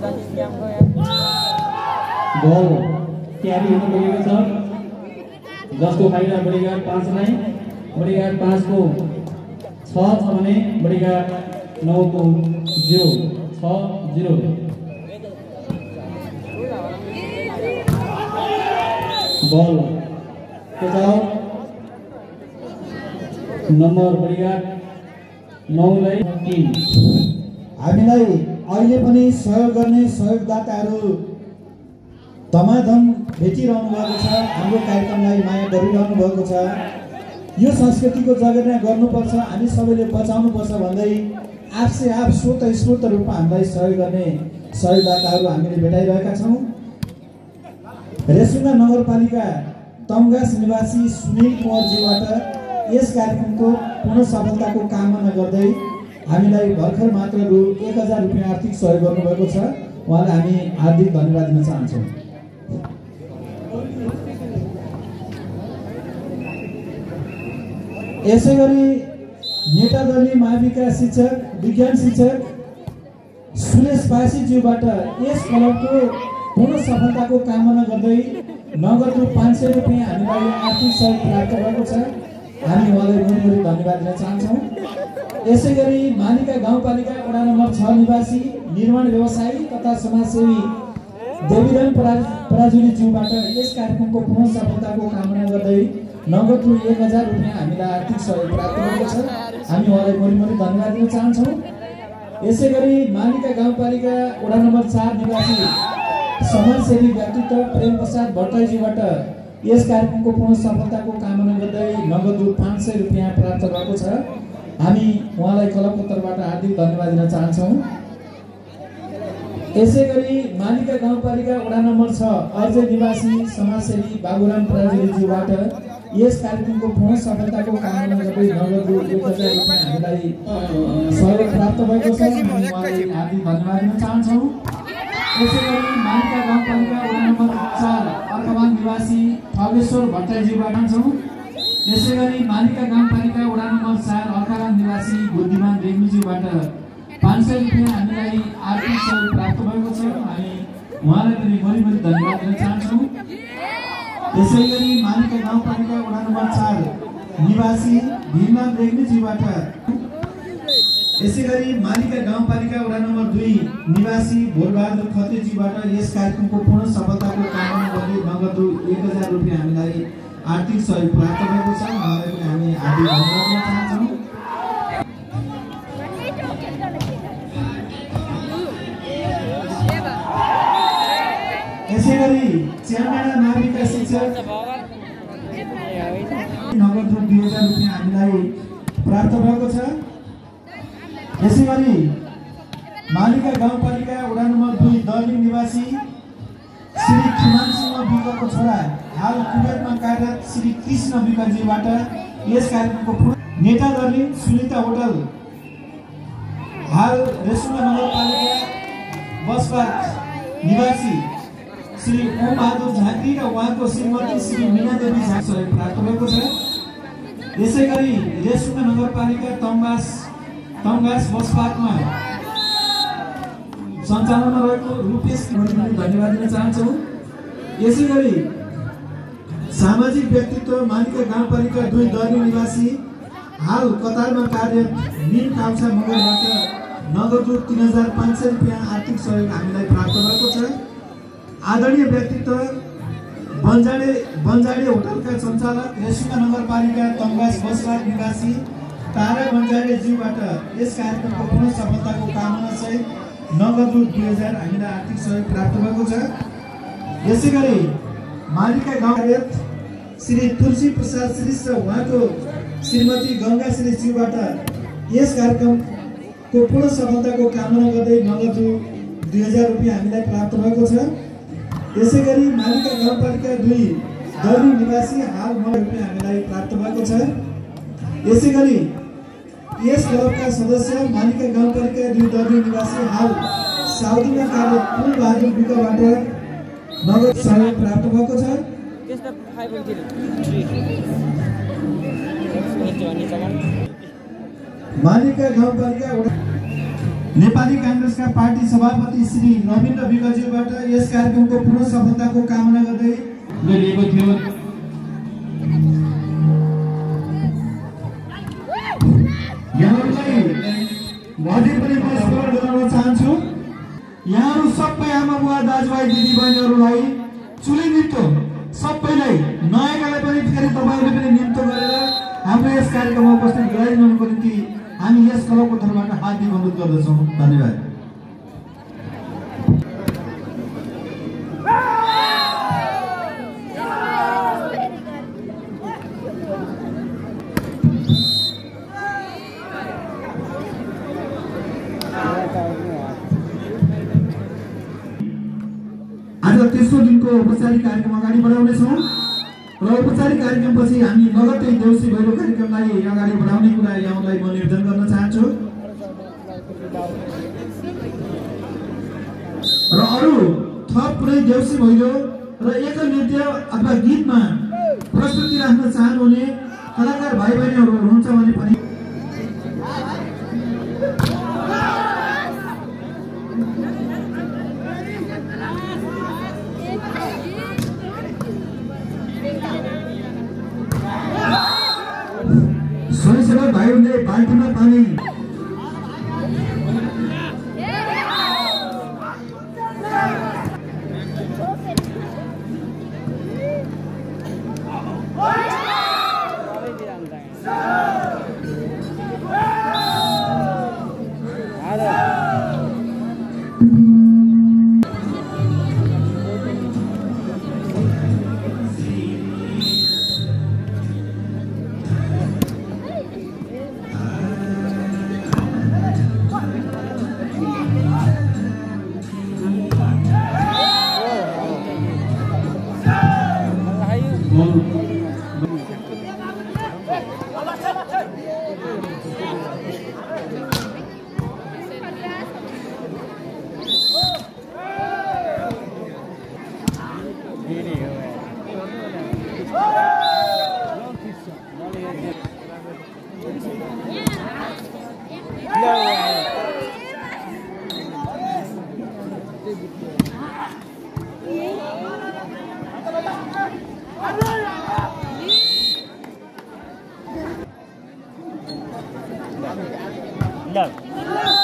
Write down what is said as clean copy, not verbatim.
बल क्यारी हुन गएको छ जसको फाइदा बडीघाट 5 नै बडीघाट 5 को 6 छ भने बडीघाट 9 को 0 6-0 बल केटाउ नम्बर बडीघाट 9 लाई 3 हामीलाई अहिले पनि सहयोग गर्ने सहयोगदाताहरू धमाधम भेटिरहनु भएको छ हाम्रो कार्यक्रमलाई माया गरिरहनु भएको छ यो संस्कृतिको जगेर्ना गर्नुपर्छ हामी सबैले बचाउनुपर्छ भन्दै आफसे आफ स्वतस्फूर्त रूपमा हामीलाई सहयोग गर्ने सहयोगदाताहरू हामीले भेटाइरहेका छौँ रेसुङ्गा नगरपालिका तमगास निवासी सुनिल कुँवरजीबाट यस कार्यक्रमको पूर्ण सफलताको कामना गर्दै हामीलाई भर्खर मात्र रु 1000 रुपैयाँ आर्थिक सहयोग गर्नुभएको छ उहाँलाई हामी हार्दिक धन्यवाद दिन चाहन्छौँ यसैगरी नेटादली महाविका शिक्षक विज्ञान शिक्षक सुरेश पासीज्यूबाट यस क्लबको पूर्ण सफलताको कामना गर्दै नगद रु 500 रुपैयाँ हामीलाई आर्थिक सहयोग प्राप्त भएको छ हामी उहाँलाई मुरी धन्यवाद दिन चाहन्छौँ यसैगरी मालिका गाउँपालिका वडा नम्बर 6 निवासी निर्माण व्यवसायी तथा समाजसेवी देवीराम पराजुलीज्यूबाट यस कार्यक्रमको पूर्ण सफलताको कामना गर्दै नगद रु 1000 रुपैयाँ हामीलाई आर्थिक सहयोग प्राप्त भएको छ हामी उहाँलाई मुरी धन्यवाद दिन चाहन्छौँ यसैगरी मालिका गाउँपालिका वडा नम्बर 4 निवासी समाजसेवी व्यक्तित्व प्रेम प्रसाद भट्टराईजीबाट यस कार्यक्रमको पूर्ण सफलताको कामना गर्दै नगद रु 500 रुपैयाँ प्राप्त भएको छ हामी उहाँलाई क्लबको तर्फबाट हार्दिक धन्यवाद दिन चाहन्छौँ यसैगरी मालिका गाउँपालिका वडा नम्बर 6 अर्जे निवासी समाजसेवी बाबुराम पराजुलीज्यूबाट यस कार्यक्रमको पूर्ण सफलताको कामना गर्दै नगद रु 1000 रुपैयाँ हामीलाई सहयोग प्राप्त भएको छ हामी उहाँलाई हार्दिक धन्यवाद दिन चाहन्छौँ यसैगरी मालिका गाउँपालिका वडा नम्बर 4 अर्कवाङ निवासी ठगेश्वर भट्टराईज्यूबाट छौँ यसैगरी मालिका गाउँपालिका वडा नम्बर 4 अर्काराम निवासी बुद्धिमान रेग्मीज्यूबाट 500 रुपैयाँ हामीलाई आर्थिक सहयोग प्राप्त भएको छ हामी उहाँलाई पनि मुरी धन्यवाद दिन चाहन्छौँ यसैगरी मालिका गाउँपालिका वडा नम्बर 4 निवासी भीमराम रेग्मीज्यूबाट यसैगरी मालिका गाउँपालिका वडा नम्बर 2 निवासी भोरबहादुर खत्रीजीबाट यस कार्यक्रमको पूर्ण सफलताको कामना गर्दै नगद रु 1000 रुपैयाँ हामीलाई आर्थिक सहयोग प्राप्त भएको छ उहाँलाई पनि हामी हार्दिक धन्यवाद दिन चाहन्छौँ यसैगरी च्यामाडा माविका शिक्षक नगद रु 2000 रुपैयाँ हामीलाई प्राप्त भएको छ यसैगरी मालिका गाउँपालिका वडा नम्बर 2 दर्ली निवासी श्री खिमान सिंह विकको छोरा हाल कुवेतमा कार्यरत श्री कृष्ण विकजीबाट यस कार्यक्रमको नेता दर्ली सुनिता होटल हाल रेसुङ्गा नगरपालिका बसपार्क निवासी श्री ओम बहादुर झाँक्री र उहाँको श्रीमती श्री मीना देवी झा सहयोग प्राप्त भएको छ यसैगरी रेसुङ्गा नगरपालिका तमगास बसपार्कमा सञ्चालनमा रहेको रुपेश पनि धन्यवाद दिन चाहन्छौँ यसैगरी सामाजिक व्यक्तित्व मालिका गाउँपालिका 2 दर्ली निवासी हाल कतारमा कार्यरत नील काउछा मगरबाट नगद रु 3500 रुपैयाँ आर्थिक सहयोग हामीलाई प्राप्त भएको छ आदरणीय व्यक्तित्व बन्जाडे होटलका सञ्चालक रेसुङ्गा नगरपालिका तमगास बसपार्क निवासी तारा बन्जाडेज्यूबाट यस कार्यक्रमको पूर्ण सफलताको कामना सहित नगद रु 2000 हामीलाई आर्थिक सहयोग प्राप्त भएको छ यसैगरी मालिका गाउँपालिका श्री तुलसी प्रसाद श्रेष्ठ र उहाँको श्रीमती गंगा श्रेष्ठज्यूबाट यस कार्यक्रमको पूर्ण सफलताको कामना गर्दै नगद रु 2000 रुपैयाँ हामीलाई प्राप्त भएको छ यसैगरी मालिका गाउँपालिका 2 दर्ली निवासी हाल 9 रुपैयाँ हामीलाई प्राप्त भएको छ यसैगरी यस क्लबका सदस्य मालिका गाउँपालिका 2 दर्ली निवासी हाल साउदीमा कार्यरत फुल बहादुर विकबाट नगद सहयोग प्राप्त भएको छ मालिका गाउँपालिका नेपाली कांग्रेसका पार्टी सभापति श्री रविन्द्र विगज्यूबाट यस कार्यक्रमको पूर्ण सफलताको कामना गर्दै गरिएको थियो। यहाँहरूलाई अझै पनि म स्मरण गराउन चाहन्छु, यहाँहरू सबै आमा बुवा दाजुभाइ दिदीबहिनीहरूलाई चुली निम्तो सबैलाई नयाँकालाई पनि फेरि तपाईँहरूले पनि निम्तो गरेर हाम्रो यस कार्यक्रममा उपस्थित गराइदिनुको निम्ति हामी यस क्लबको तर्फबाट हार्दिक अनुरोध गर्दछौँ। धन्यवाद। आज तेस्रो दिनको औपचारिक कार्यक्रम अगाडि बढाउनेछौँ र औपचारिक कार्यक्रमपछि हामी लगत्तै देउसी भैलो कार्यक्रमलाई अगाडि बढाउने कुरा यहाँलाई म निवेदन गर्न चाहन्छु र अरू थप कुनै देउसी भैलो र एकल नृत्य अथवा गीतमा प्रस्तुति राख्न चाहनुहुने कलाकार भाइ बहिनीहरू हुनुहुन्छ भने पनि स्वयंसेवक भाइहरूले बाल्टीमा पानी No.